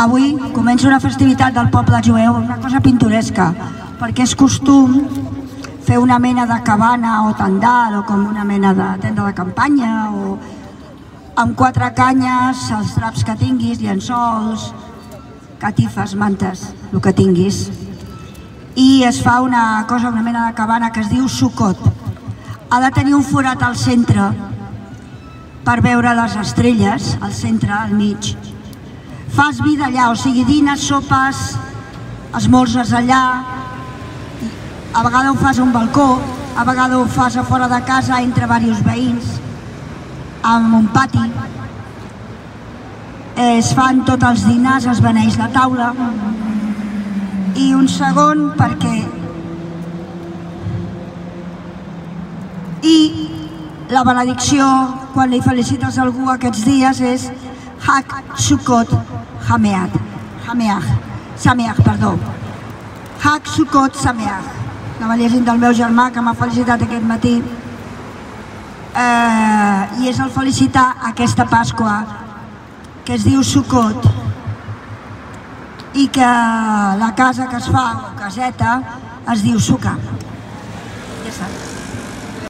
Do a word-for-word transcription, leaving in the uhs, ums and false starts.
Avui comença una festivitat del poble jueu, una cosa pintoresca, perquè és costum fer una mena de cabana o tendal o com una mena de tenda de campanya o amb quatre canyes, els draps que tinguis, llençols, catifes, mantes, el que tinguis. I es fa una cosa, una mena de cabana que es diu sucot. Ha de tenir un forat al centre per veure les estrelles, al centre, al mig. Fas vida allà, o sigui, dines, sopes, esmorzes allà, a vegades ho fas a un balcó, a vegades ho fas a fora de casa entre diversos veïns, amb un pati. Es fan tots els dinars, es beneix la taula. I un segon perquè... I la benedicció, quan li felicites a algú aquests dies, és Hag Sukkot Sameach. Sameach, perdó. Hag Sukkot Sameach. Anava llegint del meu germà que m'ha felicitat aquest matí. I és el felicitar aquesta Pasqua que es diu Sukkot i que la casa que es fa, o caseta, es diu Sukkah. Ja està.